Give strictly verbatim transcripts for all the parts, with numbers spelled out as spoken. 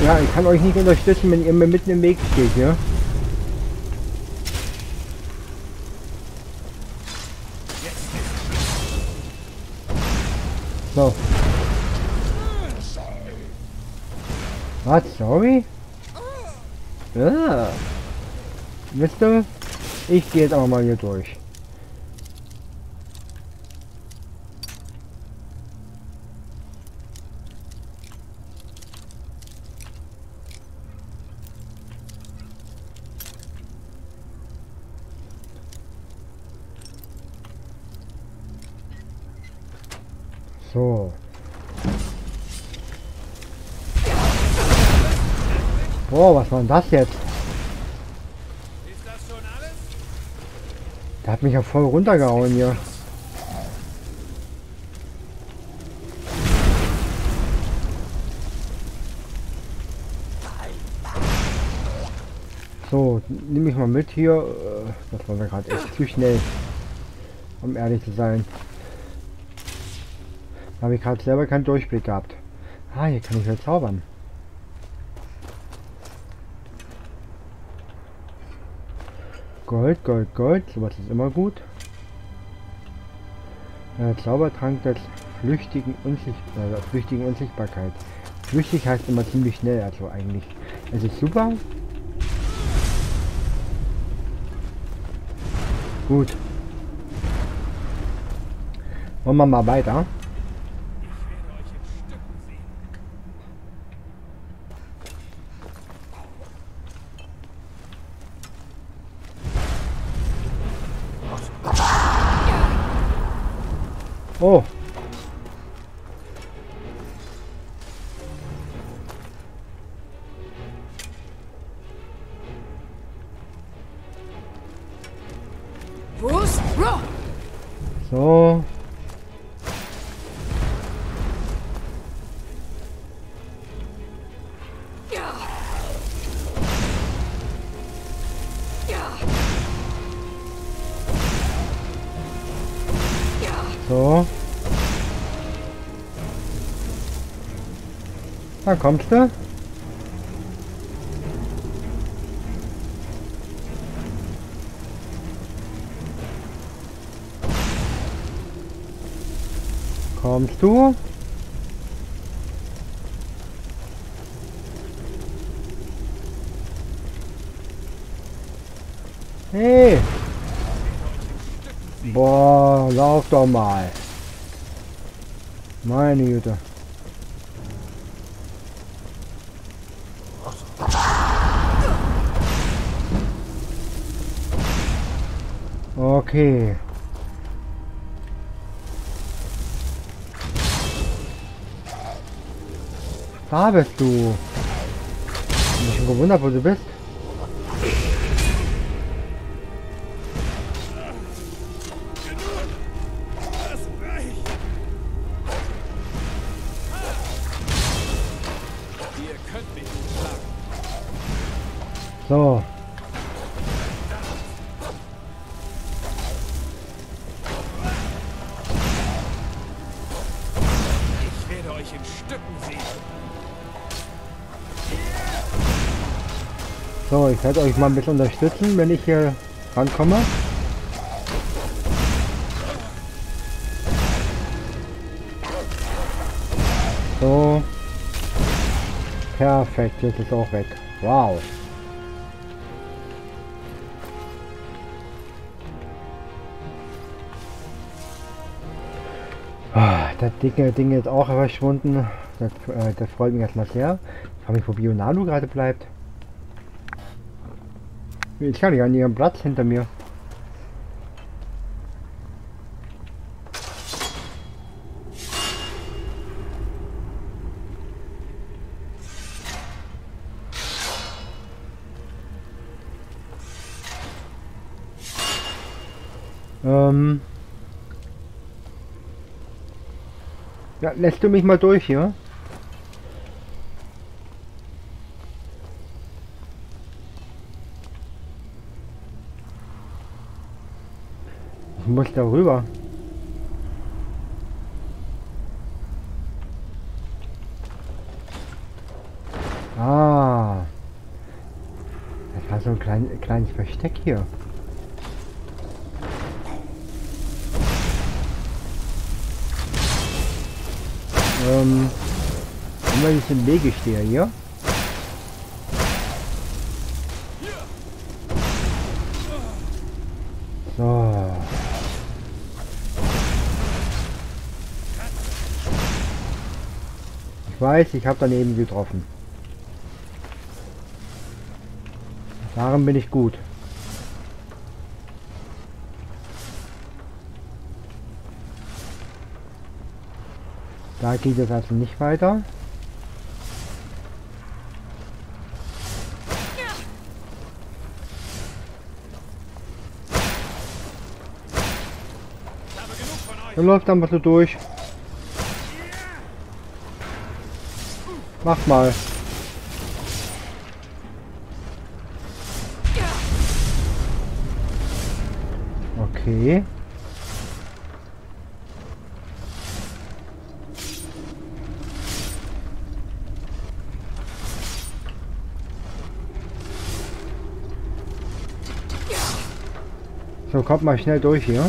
Ja, ich kann euch nicht unterstützen, wenn ihr mir mitten im Weg steht, ja? So. Was? Sorry? Ja. Wisst ihr? Ich gehe jetzt aber mal hier durch. So. Oh, was war denn das jetzt? Der hat mich ja voll runtergehauen hier. So, nehme ich mal mit hier. Das war mir gerade echt zu schnell, um ehrlich zu sein. Da habe ich gerade selber keinen Durchblick gehabt. Ah, hier kann ich halt zaubern. Gold, Gold, Gold. Sowas ist immer gut. Äh, Zaubertrank des flüchtigen, Unsicht äh, flüchtigen Unsichtbarkeit. Flüchtig heißt immer ziemlich schnell, also eigentlich. Es ist super. Gut. Machen wir mal weiter. Oh. So. So. Da kommst du. Kommst du? Hey! Boah, lauf doch mal. Meine Güte. Okay. Da bist du. Ich bin schon gewundert, wo du bist. So. Ich werde euch in Stücken sehen. So, ich werde euch mal ein bisschen unterstützen, wenn ich hier rankomme. So. Perfekt, jetzt ist es auch weg. Wow. Ah, das dicke Ding ist auch verschwunden. Das, äh, das freut mich erstmal sehr. Ich frage mich, wo Bionalo gerade bleibt. Ich kann nicht an ihrem Platz hinter mir. Ähm ja, lässt du mich mal durch hier? Ich muss da rüber. Ah, kleines Versteck hier. Ähm, immer ich im Wege stehe hier. So. Ich weiß, ich habe daneben getroffen. Darin bin ich gut. Da geht es also nicht weiter. Er läuft einfach so durch. Mach mal. Okay. So, kommt mal schnell durch hier.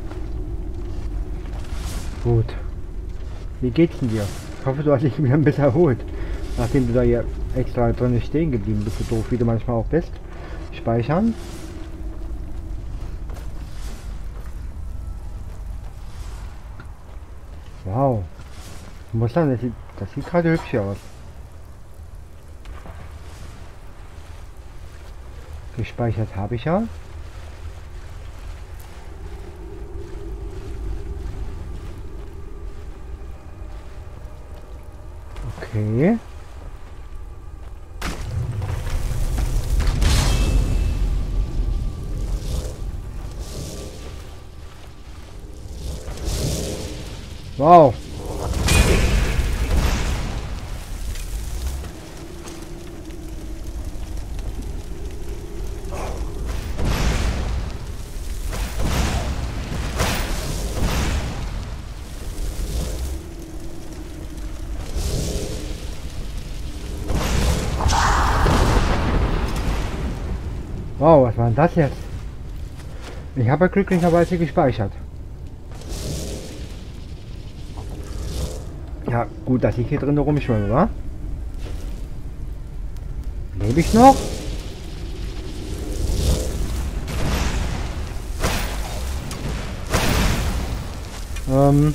Gut. Wie geht's denn dir? Ich hoffe, du hast dich wieder ein bisschen erholt. Nachdem du da hier extra drin stehen geblieben bist, so doof wie du manchmal auch bist. Speichern. Wow. Ich muss sagen, das sieht, das sieht gerade hübsch aus. Gespeichert habe ich ja. Okay. Wow. Wow, was war denn das jetzt? Ich habe ja glücklicherweise gespeichert. Ja, gut, dass ich hier drin rumschwimme, wa? Lebe ich noch? Ähm.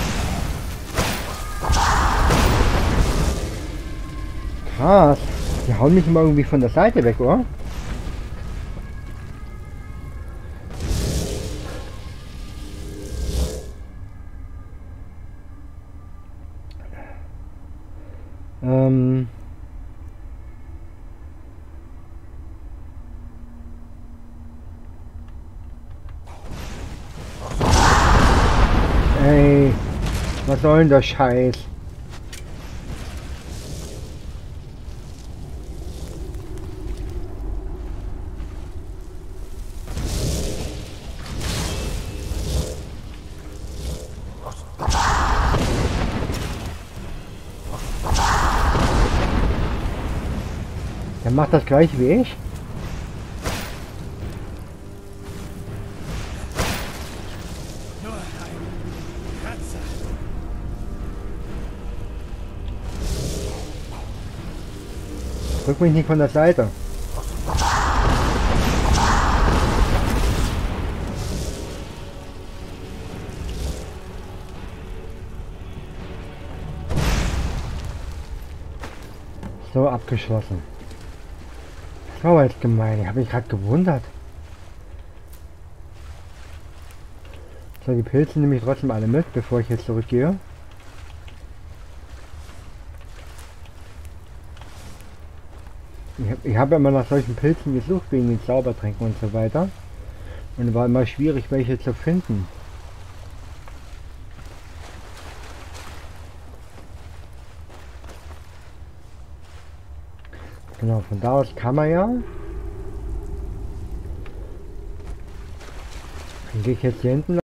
Krass. Die hauen mich immer irgendwie von der Seite weg, oder? Ähm. Ey, was soll denn der Scheiß? Der macht das gleiche wie ich. Nur ein Kratzer. Drück mich nicht von der Seite. So, abgeschlossen. Das war jetzt gemein. Ich habe mich gerade gewundert. So, die Pilze nehme ich trotzdem alle mit, bevor ich jetzt zurückgehe. Ich habe ich hab immer nach solchen Pilzen gesucht, wegen den Zaubertränken und so weiter. Und es war immer schwierig, welche zu finden. Genau, von da aus kann man ja. Dann gehe ich jetzt hier hinten